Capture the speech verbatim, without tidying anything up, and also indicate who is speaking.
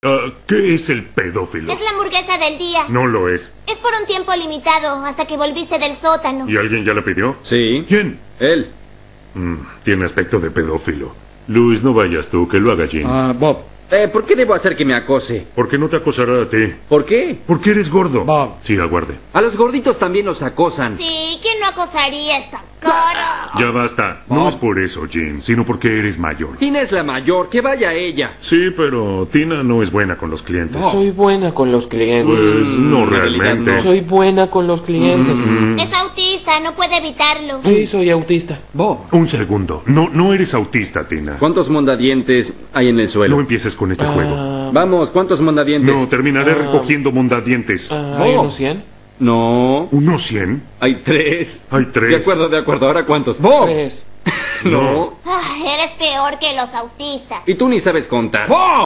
Speaker 1: Uh, ¿Qué es el pedófilo?
Speaker 2: Es la hamburguesa del día.
Speaker 1: No lo es.
Speaker 2: Es por un tiempo limitado, hasta que volviste del sótano.
Speaker 1: ¿Y alguien ya la pidió?
Speaker 3: Sí.
Speaker 1: ¿Quién?
Speaker 3: Él.
Speaker 1: Mm, tiene aspecto de pedófilo. Luis, no vayas tú, que lo haga Jim.
Speaker 3: Ah, Bob. Eh, ¿por qué debo hacer que me acose?
Speaker 1: ¿Por qué no te acosará a ti?
Speaker 3: ¿Por qué?
Speaker 1: Porque eres gordo.
Speaker 3: Bob.
Speaker 1: Sí, aguarde.
Speaker 3: A los gorditos también los acosan.
Speaker 2: Sí, ¿quién no acosaría esta cara?
Speaker 1: Ya basta. No
Speaker 3: Bob.
Speaker 1: es por eso, Jim, sino porque eres mayor.
Speaker 3: Tina es la mayor, que vaya ella.
Speaker 1: Sí, pero Tina no es buena con los clientes.
Speaker 4: Soy buena con los clientes.
Speaker 1: Pues no
Speaker 3: en realidad
Speaker 1: realmente.
Speaker 3: no.
Speaker 4: Soy buena con los clientes.
Speaker 2: Es autista, no puede evitarlo.
Speaker 4: Sí, soy autista.
Speaker 3: Bob.
Speaker 1: Un segundo. No, no eres autista, Tina.
Speaker 3: ¿Cuántos mondadientes hay en el
Speaker 1: No
Speaker 3: suelo?
Speaker 1: empieces con este juego.
Speaker 4: Ah,
Speaker 3: Vamos, ¿cuántos mondadientes?
Speaker 1: No, terminaré
Speaker 4: Ah.
Speaker 1: recogiendo mondadientes.
Speaker 4: ah, ¿hay
Speaker 3: Bob.
Speaker 4: unos cien?
Speaker 3: No.
Speaker 1: ¿Unos cien?
Speaker 3: Hay tres.
Speaker 1: Hay tres.
Speaker 3: De acuerdo, de acuerdo. ¿Ahora cuántos? Bob.
Speaker 4: Tres.
Speaker 3: No.
Speaker 2: Ay, eres peor que los autistas.
Speaker 3: Y tú ni sabes contar.